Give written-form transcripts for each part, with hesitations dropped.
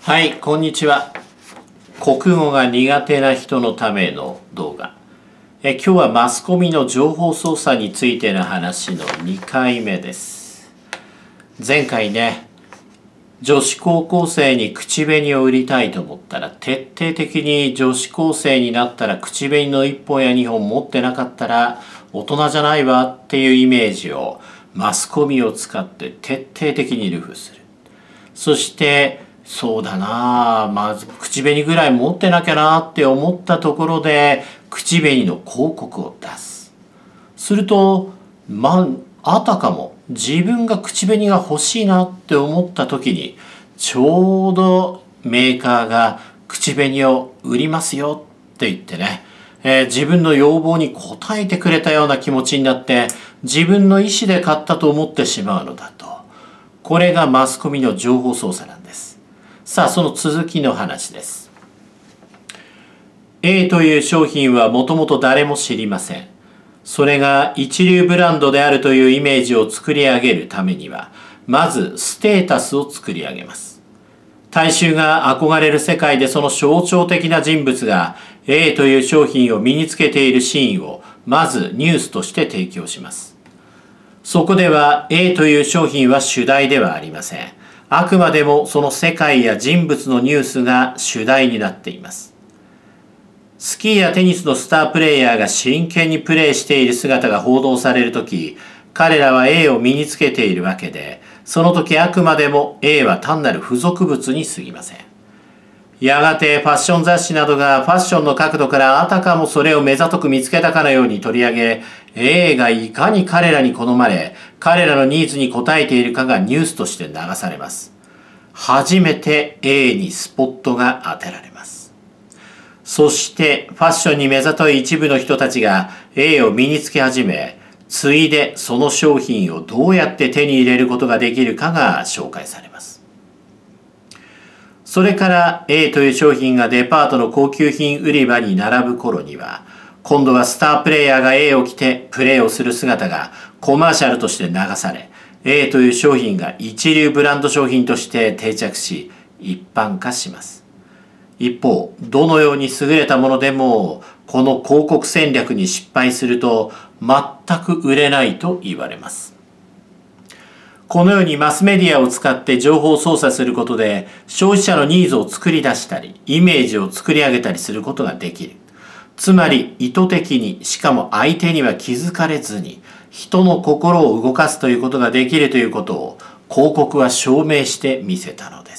はい、こんにちは。国語が苦手な人のための動画。今日はマスコミの情報操作についての話の2回目です。前回ね、女子高校生に口紅を売りたいと思ったら、徹底的に女子高生になったら口紅の1本や2本持ってなかったら大人じゃないわっていうイメージをマスコミを使って徹底的に流布する。そしてそうだなあ、まず口紅ぐらい持ってなきゃなって思ったところで口紅の広告を出す。するとあたかも自分が口紅が欲しいなって思った時にちょうどメーカーが口紅を売りますよって言ってね、自分の要望に応えてくれたような気持ちになって自分の意思で買ったと思ってしまうのだと。これがマスコミの情報操作なんです。さあ、その続きの話です。A という商品はもともと誰も知りません。それが一流ブランドであるというイメージを作り上げるためには、まずステータスを作り上げます。大衆が憧れる世界でその象徴的な人物が A という商品を身につけているシーンをまずニュースとして提供します。そこでは A という商品は主題ではありません。あくまでもその世界や人物のニュースが主題になっています。スキーやテニスのスタープレイヤーが真剣にプレーしている姿が報道されるとき、彼らは A を身につけているわけで、その時あくまでも A は単なる付属物に過ぎません。やがてファッション雑誌などがファッションの角度からあたかもそれを目ざとく見つけたかのように取り上げ、A がいかに彼らに好まれ、彼らのニーズに応えているかがニュースとして流されます。初めて A にスポットが当てられます。そしてファッションに目ざとい一部の人たちが A を身につけ始め、ついでその商品をどうやって手に入れることができるかが紹介されます。それから A という商品がデパートの高級品売り場に並ぶ頃には、今度はスタープレイヤーが A を着てプレーをする姿がコマーシャルとして流され、A という商品が一流ブランド商品として定着し、一般化します。一方、どのように優れたものでも、この広告戦略に失敗すると全く売れないと言われます。このようにマスメディアを使って情報を操作することで消費者のニーズを作り出したりイメージを作り上げたりすることができる。つまり意図的にしかも相手には気づかれずに人の心を動かすということができるということを広告は証明してみせたのです。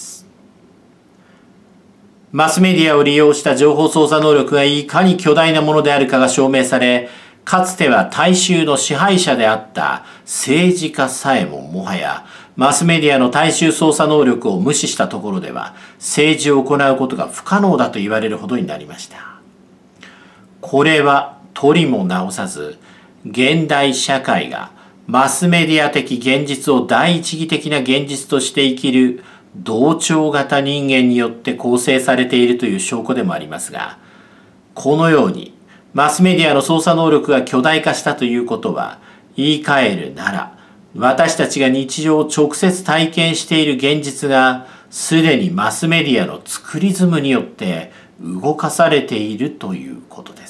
マスメディアを利用した情報操作能力がいかに巨大なものであるかが証明され、かつては大衆の支配者であった政治家さえももはやマスメディアの大衆操作能力を無視したところでは政治を行うことが不可能だと言われるほどになりました。これはとりも直さず現代社会がマスメディア的現実を第一義的な現実として生きる同調型人間によって構成されているという証拠でもありますが、このようにマスメディアの操作能力が巨大化したということは、言い換えるなら、私たちが日常を直接体験している現実が、すでにマスメディアのツクリズムによって動かされているということです。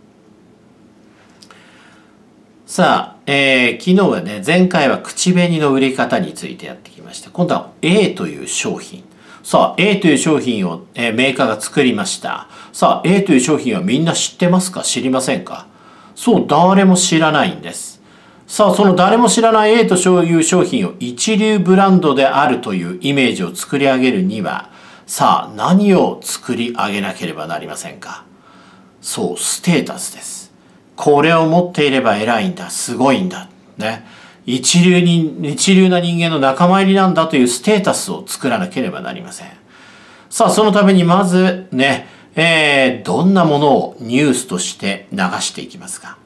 さあ、昨日はね、前回は口紅の売り方についてやってきました。今度は A という商品。さあ、A という商品を、メーカーが作りました。さあ、A という商品はみんな知ってますか？知りませんか？そう、誰も知らないんです。さあ、その誰も知らない A という商品を一流ブランドであるというイメージを作り上げるには、さあ、何を作り上げなければなりませんか？そう、ステータスです。これを持っていれば偉いんだ、すごいんだ。ね。一流な人間の仲間入りなんだというステータスを作らなければなりません。さあ、そのためにまずね、どんなものをニュースとして流していきますか？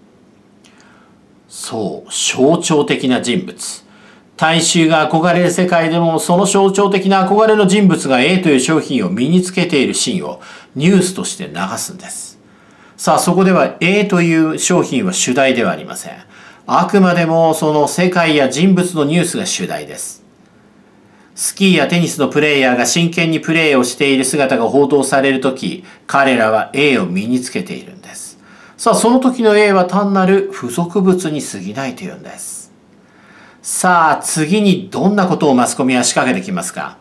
そう、象徴的な人物。大衆が憧れる世界でもその象徴的な憧れの人物が A という商品を身につけているシーンをニュースとして流すんです。さあ、そこでは A という商品は主題ではありません。あくまでもその世界や人物のニュースが主題です。 スキーやテニスのプレイヤーが真剣にプレーをしている姿が報道されるとき、彼らは A を身につけているんです。さあ、その時の A は単なる付属物に過ぎないというんです。さあ、次にどんなことをマスコミは仕掛けてきますか？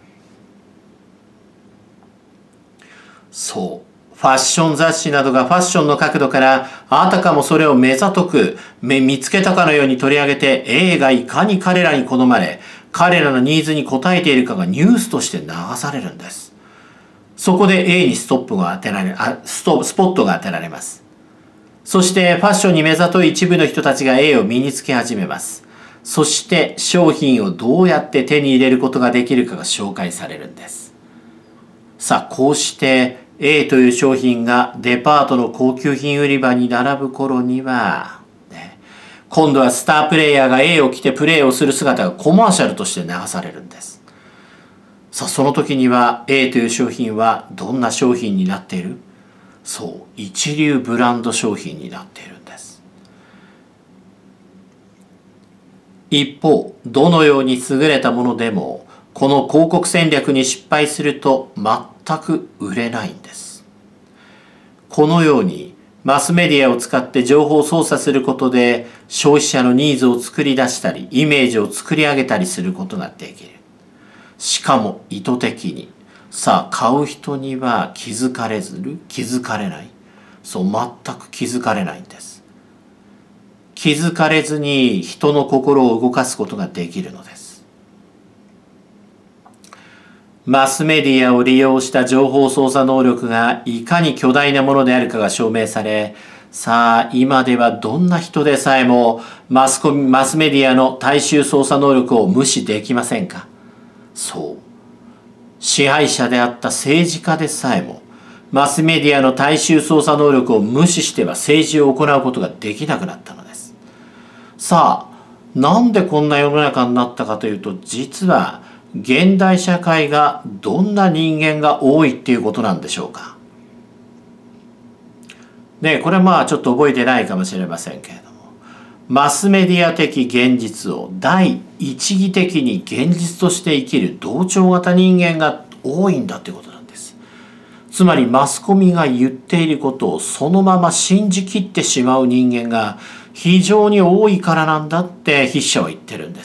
そう。ファッション雑誌などがファッションの角度から、あたかもそれを目ざとく見つけたかのように取り上げて、A がいかに彼らに好まれ、彼らのニーズに応えているかがニュースとして流されるんです。そこで A にスポットが当てられます。そしてファッションに目ざとい一部の人たちが A を身につけ始めます。そして商品をどうやって手に入れることができるかが紹介されるんです。さあ、こうして A という商品がデパートの高級品売り場に並ぶ頃には、今度はスタープレイヤーが A を着てプレーをする姿がコマーシャルとして流されるんです。さあ、その時には A という商品はどんな商品になっている？そう、一流ブランド商品になっているんです。一方、どのように優れたものでも、この広告戦略に失敗すると全く売れないんです。このように、マスメディアを使って情報を操作することで消費者のニーズを作り出したりイメージを作り上げたりすることができる。しかも意図的に。さあ、買う人には気づかれない。そう、全く気づかれないんです。気づかれずに人の心を動かすことができるのです。マスメディアを利用した情報操作能力がいかに巨大なものであるかが証明され、さあ今ではどんな人でさえもマスメディアの大衆操作能力を無視できませんか？そう。支配者であった政治家でさえもマスメディアの大衆操作能力を無視しては政治を行うことができなくなったのです。さあ、なんでこんな世の中になったかというと、実は現代社会がどんな人間が多いっていうことなんでしょうか。ね、これはまあちょっと覚えてないかもしれませんけれども、マスメディア的現実を第一義的に現実として生きる同調型人間が多いんだっていうことなんです。つまりマスコミが言っていることをそのまま信じきってしまう人間が非常に多いからなんだって筆者は言ってるんです。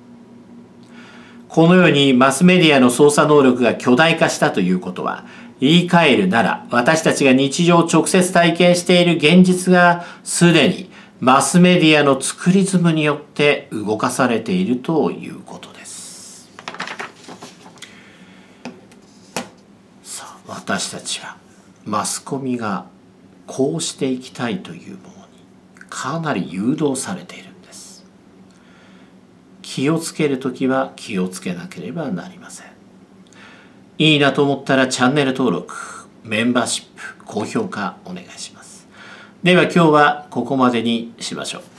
このようにマスメディアの操作能力が巨大化したということは、言い換えるなら私たちが日常直接体験している現実がすでにマスメディアのツクリズムによって動かされているということです。さあ、私たちはマスコミがこうしていきたいというものにかなり誘導されているんです。気をつけるときは気をつけなければなりません。いいなと思ったらチャンネル登録、メンバーシップ、高評価お願いします。では今日はここまでにしましょう。